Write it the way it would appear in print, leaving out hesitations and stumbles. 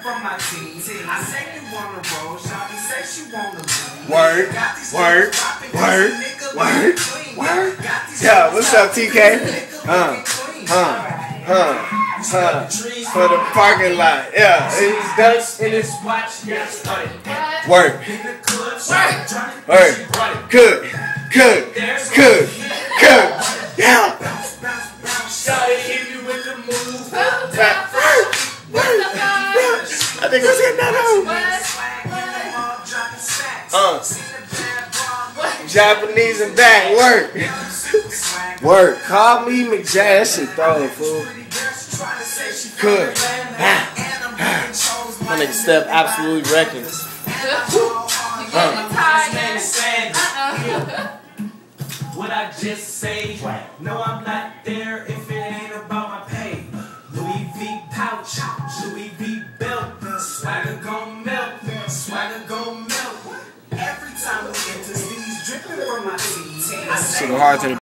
from my team. I say you wanna roll, Shawty say she wanna leave. Word. Yeah, what's up, TK? For the parking lot. Yeah, it's dust in his watch. Work. Cook. Yeah. I think let's get that on. Japanese and back. Work. Call me McJack. That shit throwing, fool. Cook. My nigga Steph absolutely wrecking. What I just say? No, I'm not there if it ain't about my pay. Louis V pouch, Louis V belt, swagger gon' melt, Every time we enter these dripping from my teeth. So the hard to the